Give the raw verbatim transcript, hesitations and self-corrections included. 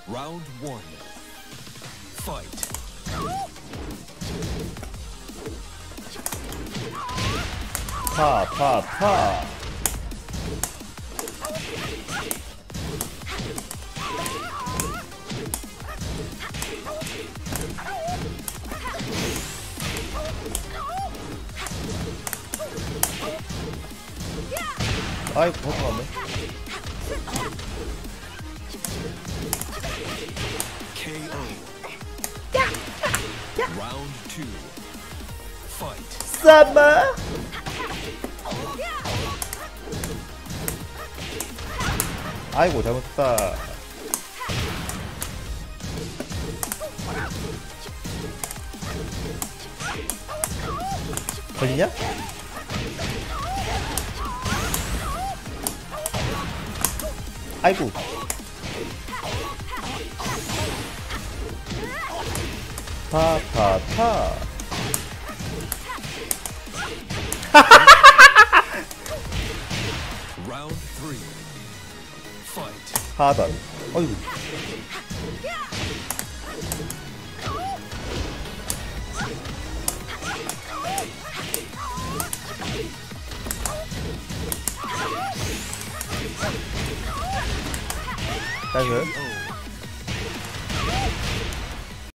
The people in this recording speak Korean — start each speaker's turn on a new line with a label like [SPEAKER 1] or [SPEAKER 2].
[SPEAKER 1] Round one. Fight.
[SPEAKER 2] 파, 파, 파. 아이고, 벗어갔네.
[SPEAKER 1] 케이오. Round two. Fight.
[SPEAKER 2] 싸마. 아이고, 잘못했다. 걸리냐? 아이고. 파파파.
[SPEAKER 1] Round three. Fight.
[SPEAKER 2] 하단. 어이구. 나이스.